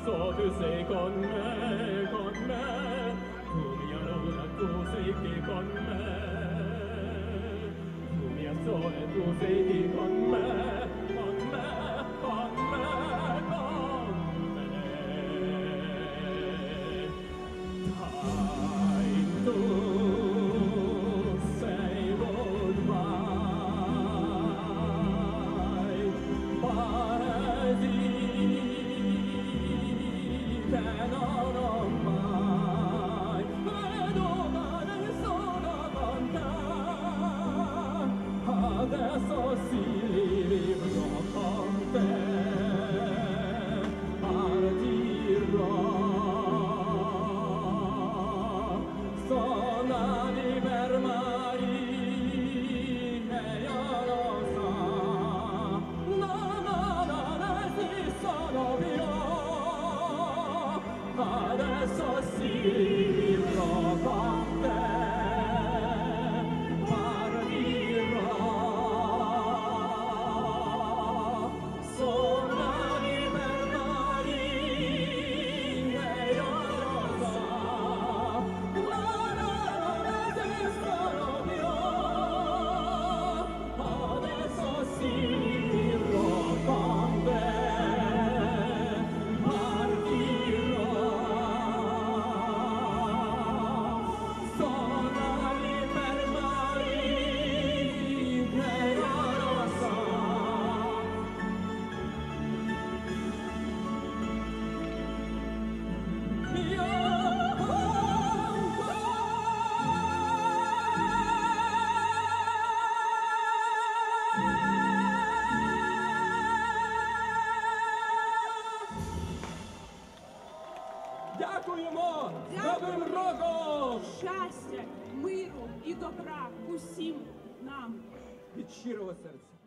so tu sei con me, con me. Tu mia luna, tu sei qui con me. Tu mia sole, tu sei qui con me, con me, con me, con me. Dai, tu sei goodbye, paesi che non ho mai, e domani sono con te, adesso si vivrò con te, partirò, sonati per mari, e io lo so, no, no, no, non esistono più. Adesso si vivrò con te, partirò, sonati per mari, e io lo so, no, no, non esistono più. Adesso si vivrò con te, Дякуємо! З Новим роком! Щастя, миру і добра усім нам. Від щирого серця.